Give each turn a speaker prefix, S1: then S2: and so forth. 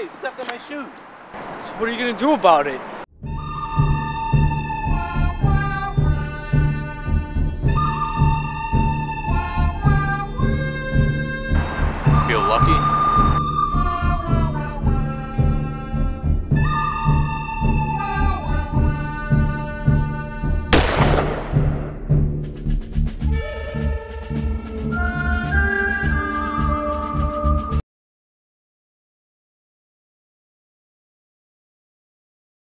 S1: teeth stuck in my shoes.
S2: So what are you gonna do about it?
S3: Feel lucky?